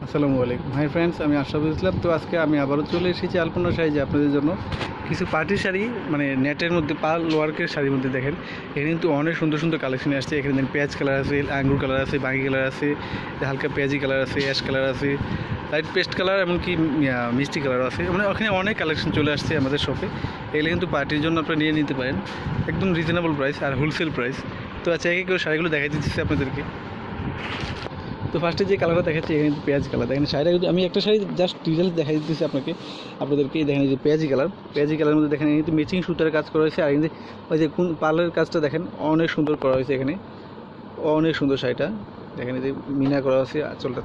আসসালামু আলাইকুম। Hi friends, আমি আশরাফুল ইসলাম। তো আজকে আমি আবারও চলে এসেছি আলপনা শাড়িতে আপনাদের জন্য কিছু পার্টি শাড়ি, মানে নেটের মধ্যে পাল ওয়ার্কের শাড়ির মধ্যে দেখেন এখানে কিন্তু অনেক সুন্দর সুন্দর কালেকশন আসছে। এখানে দেখেন পেঁয়াজ কালার আছে, আঙ্গুর কালার আছে, বাঙ্গি কালার আছে, হালকা পেঁয়াজি কালার আছে, অ্যাশ কালার আছে, লাইট পেস্ট কালার, এমনকি মিষ্টি কালার আছে। মানে ওখানে অনেক কালেকশন চলে আসছে আমাদের শপে। এগুলো কিন্তু পার্টির জন্য আপনারা নিয়ে নিতে পারেন, একদম রিজনেবল প্রাইস আর হোলসেল প্রাইস। তো আচ্ছা, একে কেউ শাড়িগুলো দেখাই দিচ্ছি আপনাদেরকে। তো ফার্স্টে যে কালারটা দেখাচ্ছি এখানে কিন্তু পেঁয়াজ কালার। দেখেন শাড়িটা কিন্তু আমি একটা শাড়ি জাস্ট ডিটেলস দেখাই দিতেছি আপনাদেরকে। দেখেন এই যে পেঁয়াজি কালারের মধ্যে দেখেন কিন্তু ম্যাচিং সুতার কাজ করা হয়েছে। আর কিন্তু ওই যে কোন পার্লের কাজটা দেখেন অনেক সুন্দর করা হয়েছে। এখানে অনেক সুন্দর শাড়িটা দেখেন, এই যে মিনা করা হয়েছে আঁচলটা,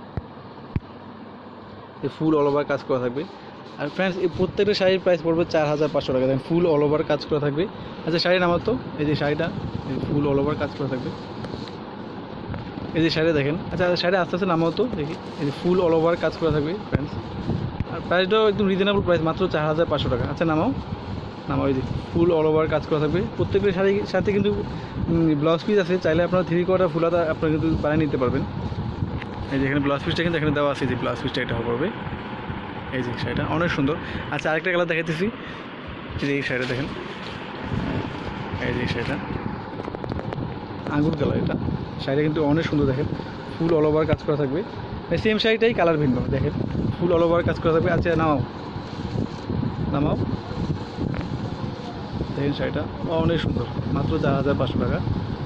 এই ফুল অল ওভার কাজ করা থাকবে। আর ফ্রেন্ডস, এই প্রত্যেকটা শাড়ির প্রাইস পড়বে 4500 টাকা। দেখেন ফুল অল ওভার কাজ করা থাকবে। আচ্ছা, শাড়ির নাম তো এই যে শাড়িটা ফুল অল ওভার কাজ করা থাকবে। এই যে শাড়ি দেখেন, আচ্ছা শাড়ি আস্তে আস্তে নামাও তো দেখি। এই যে ফুল অল ওভার কাজ করা থাকবে ফ্রেন্ডস। আর প্রাইসটাও একদম রিজনেবল প্রাইস, মাত্র 4500 টাকা। আচ্ছা নামাও। এই যে ফুল অল ওভার কাজ করা থাকবে। প্রত্যেকটা শাড়ির সাথে কিন্তু ব্লাউজ পিস আছে। চাইলে আপনারা 3/4 ফুলাতা আপনারা কিন্তু বানিয়ে নিতে পারবেন। এই যে এখানে ব্লাউজ পিসটা কিন্তু এখানে দেওয়া আছে, যে ব্লাউজ পিসটা এটা পড়বে। এই যে শাড়িটা অনেক সুন্দর। আচ্ছা, আরেকটা কালার দেখাইতেছি। এই যে এই শাড়িটা দেখেন, এই যে শাড়িটা আঙ্গুর কালার। এটা শাড়িটা কিন্তু অনেক সুন্দর। দেখেন ফুল অল ওভার কাজ করা থাকবে। সেম শাড়িটাই কালার ভিন্ন, দেখেন ফুল অল ওভার কাজ করা থাকবে। আচ্ছা নামাও। দেখেন শাড়িটা অনেক সুন্দর, মাত্র 4500 টাকা।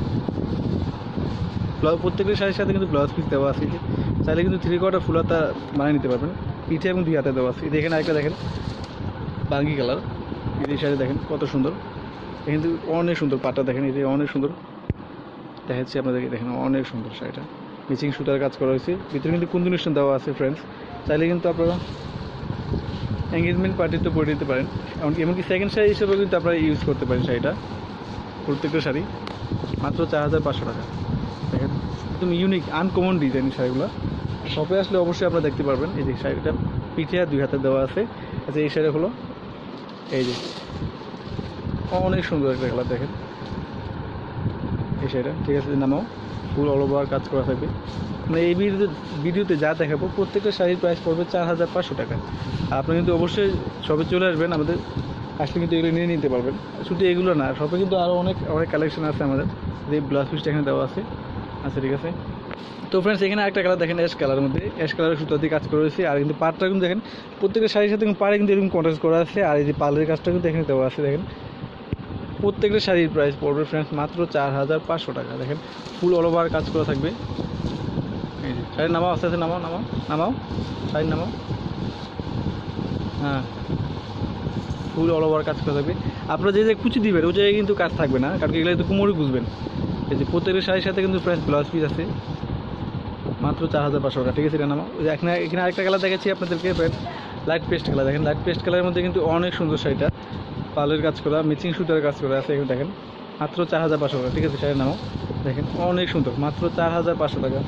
প্রত্যেকটা শাড়ির সাথে কিন্তু ব্লাউজ পিস দেওয়া আছে। চাইলে কিন্তু 3/4 ফুলাতা বানিয়ে নিতে পারবেন। পিঠে এবং 2 হাতে দেওয়া আছে। দেখেন আরেকটা দেখেন বাঙ্গি কালার। এই শাড়ি দেখেন কত সুন্দর, কিন্তু অনেক সুন্দর পাটটা দেখেন, এই যে অনেক সুন্দর দেখাচ্ছি আপনাদেরকে। দেখেন অনেক সুন্দর শাড়িটা, মিচিং সুতার কাজ করা হয়েছে। ভিতরে কিন্তু কন্ডিনেশন দেওয়া আছে ফ্রেন্ডস। চাইলে কিন্তু আপনারা এঙ্গেজমেন্ট পার্টিতে পরে নিতে পারেন, এমনকি সেকেন্ড শাড়ি হিসেবেও কিন্তু আপনারা ইউজ করতে পারেন শাড়িটা। প্রত্যেকটা শাড়ি মাত্র 4500 টাকা। দেখেন একদম ইউনিক আনকমন ডিজাইন শাড়িগুলো। শপে আসলে অবশ্যই আপনারা দেখতে পারবেন। এই যে শাড়িটা পিঠে আর 2 হাতে দেওয়া আছে। আচ্ছা, এই শাড়ি হলো এই যে অনেক সুন্দর একটা কালার। দেখেন এই শাড়িটা, ঠিক আছে নামাও। ফুল অল ওভার কাজ করা থাকবে। মানে এই ভিডিওতে যা দেখাবো প্রত্যেকটা শাড়ির প্রাইস পড়বে 4500 টাকা। আর আপনি কিন্তু অবশ্যই শপে চলে আসবেন, আমাদের আসলে কিন্তু এগুলো নিয়ে নিতে পারবেন। শুধু এগুলো না, শপে কিন্তু আরও অনেক কালেকশন আছে আমাদের। যে ব্লাউজ পিসটা এখানে দেওয়া আছে। আচ্ছা ঠিক আছে। তো ফ্রেন্ডস, এখানে একটা কালার দেখেন অ্যাশ কালারের মধ্যে, অ্যাশ কালারের সুতা দিয়ে কাজ করা হয়েছে। আর কিন্তু পাড়টা কিন্তু দেখেন প্রত্যেকটা শাড়ির সাথে পাড়ে কিন্তু এরকম কন্ট্রাস্ট করা আছে। আর এই যে পার্লের কাজটা কিন্তু এখানে দেওয়া আছে। দেখেন প্রত্যেকটা শাড়ির প্রাইস পড়বে ফ্রেন্ডস মাত্র 4500 টাকা। দেখেন ফুল অল ওভার কাজ করা থাকবে। এই যে শাড়ির নামাও, আস্তে আস্তে নামাও শাড়ির নামাও। হ্যাঁ, ফুল অল ওভার কাজ করা থাকবে। আপনারা যে কুচি দিবেন ওই জায়গায় কিন্তু কাজ থাকবে না, কারণ এগুলো কিন্তু কোমরে বুঝবেন। এই যে প্রত্যেকটা শাড়ির সাথে কিন্তু ফ্রেন্ডস ব্লাউজ পিস আছে। মাত্র 4500 টাকা। ঠিক আছে, এটা নামাও। এখানে আরেকটা কালার দেখাচ্ছি আপনাদেরকে ফ্রেন্ডস, লাইট পেস্ট কালার। দেখেন লাইট পেস্ট কালারের মধ্যে কিন্তু অনেক সুন্দর শাড়িটা, পার্লের কাজ করা, মিচিং সুতার কাজ করা আছে। এখানে দেখেন মাত্র 4500 টাকা। ঠিক আছে, শাড়ির নামাও। দেখেন অনেক সুন্দর, মাত্র 4500 টাকা।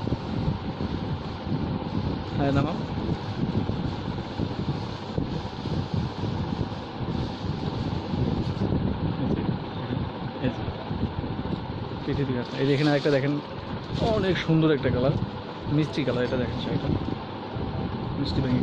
হ্যাঁ নামাও। পিঠে দিকে আছে। এই যে এখানে আরেকটা দেখেন অনেক সুন্দর একটা কালার, মিষ্টি কালার। এটা দেখেন শাড়িটা মিষ্টি ভেঙে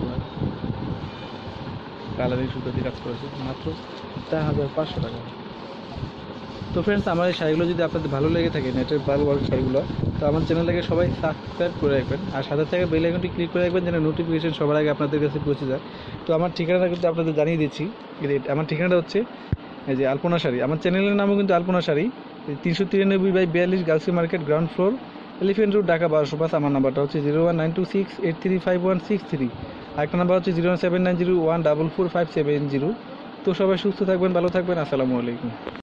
কালারিং সুতো দিয়ে কাজ করেছে। মাত্র 4500 টাকা। তো ফ্রেন্ডস, আমার এই শাড়িগুলো যদি আপনাদের ভালো লেগে থাকে, নেটের পার্ল ওয়ার্ক শাড়িগুলো, তো আমার চ্যানেলটাকে সবাই সাবস্ক্রাইব করে রাখবেন। আর সাথে থেকে বেল আইকনটি ক্লিক করে রাখবেন, যেন নোটিফিকেশন সবার আগে আপনাদের কাছে পৌঁছে যায়। তো আমার ঠিকানাটা কিন্তু আপনাদের জানিয়ে দিচ্ছি। আমার ঠিকানাটা হচ্ছে এই যে আলপনা শাড়ি। আমার চ্যানেলের নামও কিন্তু আলপনা শাড়ি। 393/42 গার্লসি market, ground floor, Elephant Road, Dhaka 1205। আমার নাম্বারটা হচ্ছে 01926835163। আরেকটা নাম্বার হচ্ছে 07901444570। তো সবাই সুস্থ থাকবেন, ভালো থাকবেন। আসসালামু আলাইকুম।